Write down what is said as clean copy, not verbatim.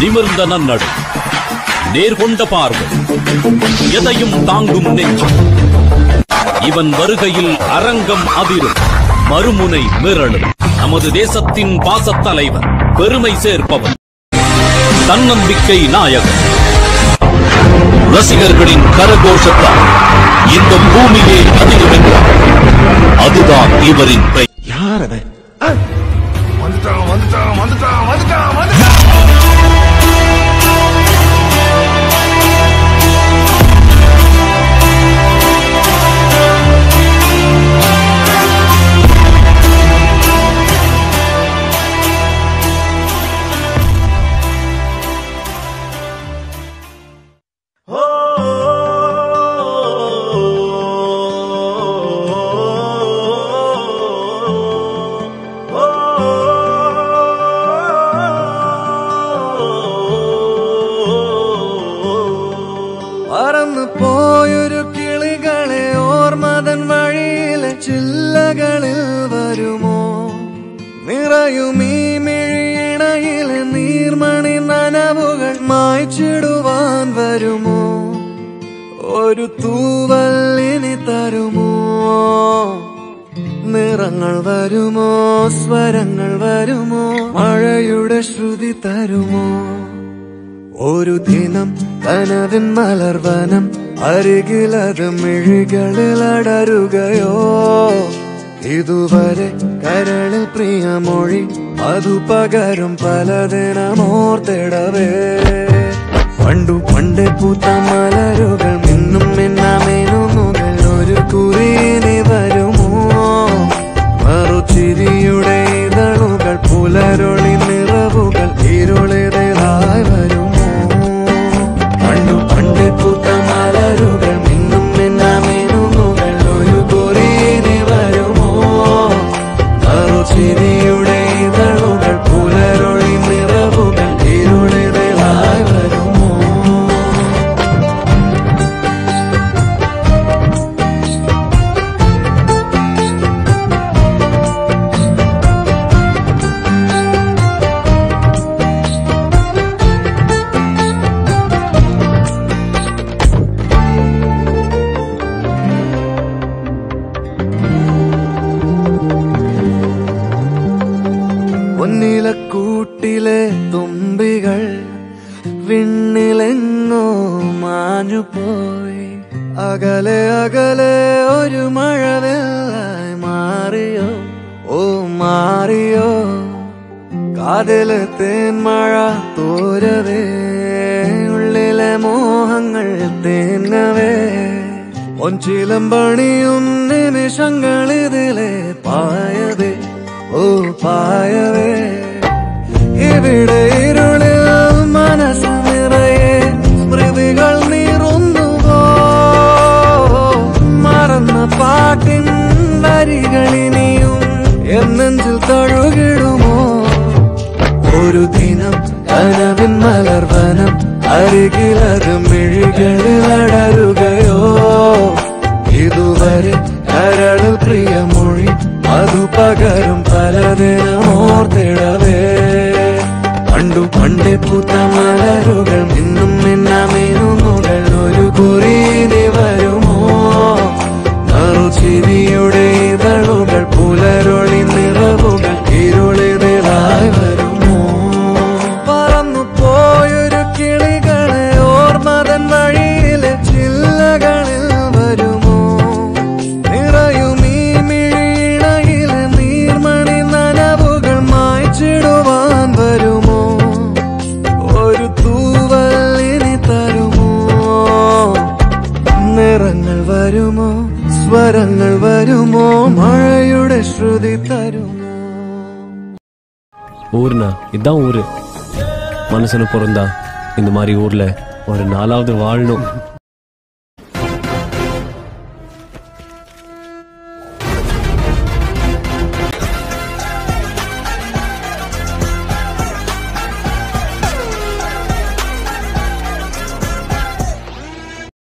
நிமிர்ந்த நன்னடை, நேர்கொண்ட பார்வை, எதையும் தாங்கும் நெஞ்சம். இவன் வருகையில் அரங்கம் அதிரும், மறுமுனை மிரளும். நமது தேசத்தின் பாசத் தலைவர், பெருமை சேர்ப்பவன், தன்னம்பிக்கை நாயகன். ரசிகர்களின் கரகோஷத்தால் இந்த பூமியே அதிர்வென்றார். அதுதான் இவரின் பெயர். யார் அது? പറന്നു പോയൊരു കിളികളെ ഓർമ്മതൻ വഴിയിലെ ചില്ലകളിൽ വരുമോ? നിറയും ഈ മിഴിയിണയിലെ നീർമണി നനവുകൾ മായ്ച്ചിടുവാൻ വരുമോ? ഒരു തൂവല്ലിനി തരുമോ? നിറങ്ങൾ വരുമോ? സ്വരങ്ങൾ വരുമോ? മഴയുടെ ശ്രുതി തരുമോ? ഒരു ദിനം കനവിൻ മലർവനം, അരികിലത് മിഴികളിൽ അടരുകയോ? ഇതുവരെ കരളിൽ പ്രിയമൊഴി, അതു പകരും പലതിനമോർത്തിടവേ. പണ്ടു പണ്ടേ പൂത്ത മലരുകൾ മിന്നും മിന്നാമേനുന്നുകൾ ഒരു കുറിയിനി വരുമോ? മറുചിരിയുടെ ഇതളുകൾ, പുലരൊളി നിറവുകൾ, ഇരുളിതായി വരുമോ? പണ്ടേ പൂത്ത മലരുകൾ മിന്നും മിന്നാമേനുന്നുകൾ ഒരു കുറിയിനി വരുമോ? മറുചിരിയുടെ ഇതളുകൾ, പുലരൊളി നിറവുകൾ, ഇരുളിതായി വരുമോ? പൊന്നിലക്കൂട്ടിലെ തുമ്പികൾ വിണ്ണിലെങ്ങോ മാഞ്ഞുപോയി. അകലെ അകലെ ഒരു മഴവെള്ളായി മാറിയോ? ഓ മാറിയോ? കാതിലെ തേന്മഴ തോരവേ, ഉള്ളിലെ മോഹങ്ങൾ തേങ്ങവേ. ഒഞ്ചിലമ്പണിയും നിമിഷങ്ങളിതിലെ പായവേ, ഓ പായവേ. ഇവിടെ ഇരുളിൽ മനസ്സ് നിറയെ സ്മൃതികൾ നീറുന്നുവോ? മറന്ന പാട്ടിൻ വരികളിനിയും എന്നെഞ്ചിൽ തഴുകിടുമോ? ഒരു ദിനം കനവിൻ മലർവനം, അരികിലത് മിഴികളിൽ അടരുകയോ? ഇതുവരെ കരളിൽ പ്രിയമൊഴി, അതു പകരും പലതിനമോർത്തിടവേ. പണ്ടു പണ്ടേ പൂത്ത മലരുകൾ മിന്നും മിന്നാമേനുന്നുകൾ ഒരു കുറിയിനി വരുമോ? മറുചിരിയുടെ ഇതളുകൾ, പുലരൊളി നിറവുകൾ, ഇരുളിതായി വരുമോ? പറന്നു പോയൊരു കിളികളെ ഓർമ്മതൻ വഴിയിലെ ചില്ലകളിൽ വരുമോ? നിറയും ഈ മിഴിയിണയിലെ നീർമണി നനവുകൾ മായ്ച്ചിടുവാൻ വരുമോ? ഒരു തൂവല്ലിനി തരുമോ? നിറങ്ങൾ വരുമോ? സ്വരങ്ങൾ വരുമോ? മഴയുടെ ശ്രുതി തരുമോ? ஊர்னா இதுதான் ஊரு. மனுஷனு பிறந்தா இந்த மாதிரி ஊர்ல ஒரு நாளாவது வாழணும்.